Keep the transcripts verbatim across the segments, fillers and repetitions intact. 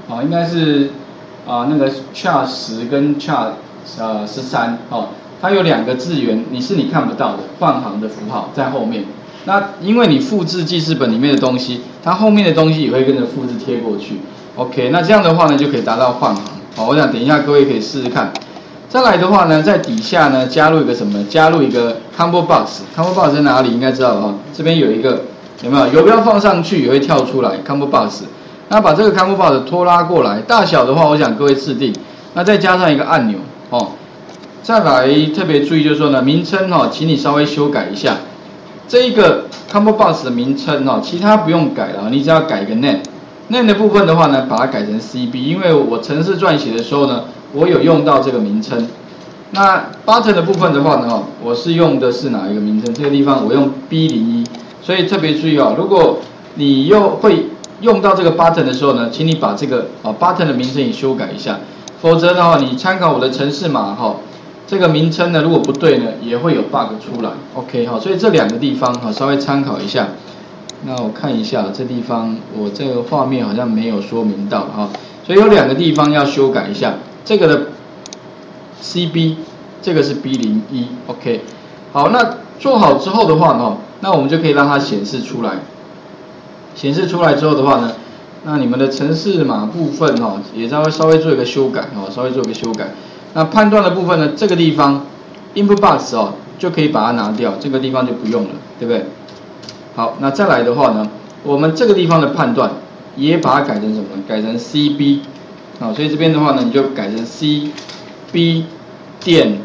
哦，应该是啊、呃、那个 char 十跟 char 呃十三哦，它有两个字元你是你看不到的换行的符号在后面。那因为你复制记事本里面的东西，它后面的东西也会跟着复制贴过去。OK， 那这样的话呢就可以达到换行。好，我想等一下各位可以试试看。再来的话呢，在底下呢加入一个什么？加入一个 combo box。combo box 在哪里？应该知道了哈。这边有一个有没有？游标放上去也会跳出来 combo box。那把这个 combo box 拖拉过来，大小的话，我想各位制定。那再加上一个按钮哦。再来特别注意就是说呢，名称哈、哦，请你稍微修改一下。这一个 combo box 的名称哦，其他不用改了，你只要改一个 name。name 的部分的话呢，把它改成 C B， 因为我程式撰写的时候呢，我有用到这个名称。那 button 的部分的话呢，我是用的是哪一个名称？这个地方我用 B 零一，所以特别注意哦，如果你又会用到这个 button 的时候呢，请你把这个啊 button 的名称也修改一下，否则的话，你参考我的程式码哈。这个名称呢，如果不对呢，也会有 bug 出来。OK 好，所以这两个地方哈，稍微参考一下。那我看一下这地方，我这个画面好像没有说明到哈，所以有两个地方要修改一下。这个的 C B， 这个是 B 零一。OK， 好，那做好之后的话呢，那我们就可以让它显示出来。显示出来之后的话呢，那你们的程式码部分哈，也稍微稍微做一个修改哈，稍微做一个修改。那判断的部分呢，这个地方 input box 哦，就可以把它拿掉，这个地方就不用了，对不对？好，那再来的话呢，我们这个地方的判断也把它改成什么？改成 C B， 好，所以这边的话呢，你就改成 C B 点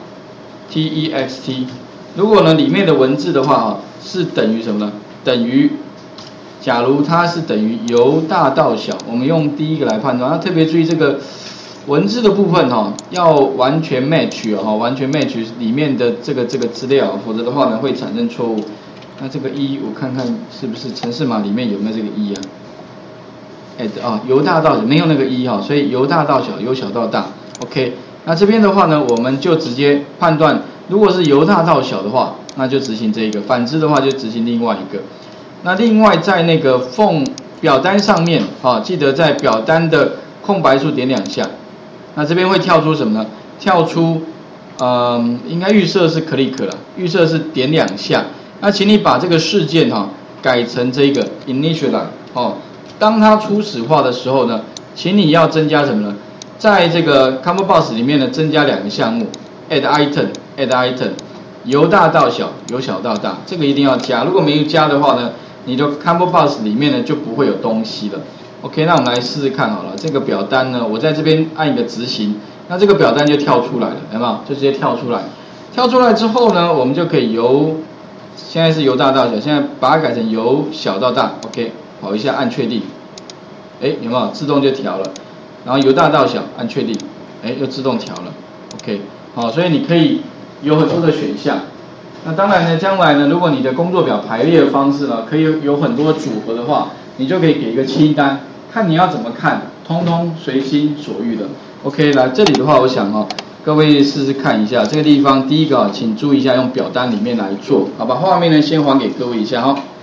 text。如果呢里面的文字的话啊，是等于什么呢？等于，假如它是等于由大到小，我们用第一个来判断，要特别注意这个。文字的部分哈、哦，要完全 match 哦，完全 match 里面的这个这个资料，否则的话呢会产生错误。那这个一，我看看是不是程式码里面有没有这个一啊？哎啊，由大到小没有那个一哈、哦，所以由大到小，由小到大。OK， 那这边的话呢，我们就直接判断，如果是由大到小的话，那就执行这一个；反之的话就执行另外一个。那另外在那个 form 表单上面啊，记得在表单的空白处点两下。那这边会跳出什么呢？跳出，嗯，应该预设是 click 了，预设是点两下。那请你把这个事件哈、哦、改成这个 initialize 哦。当它初始化的时候呢，请你要增加什么呢？在这个 combo box 里面呢，增加两个项目 add item，add item， 由大到小，由小到大，这个一定要加。如果没有加的话呢，你的 combo box 里面呢就不会有东西了。OK， 那我们来试试看好了。这个表单呢，我在这边按一个执行，那这个表单就跳出来了，有没有？就直接跳出来。跳出来之后呢，我们就可以由现在是由大到小，现在把它改成由小到大。OK， 跑一下按确定，哎，有没有？自动就调了。然后由大到小按确定，哎，又自动调了。OK， 好，所以你可以有很多的选项。那当然呢，将来呢，如果你的工作表排列的方式呢，可以有很多组合的话，你就可以给一个清单。看你要怎么看，通通随心所欲的。OK， 来这里的话，我想哦，各位试试看一下这个地方。第一个、哦，请注意一下，用表单里面来做，好吧？画面呢先还给各位一下哈、哦。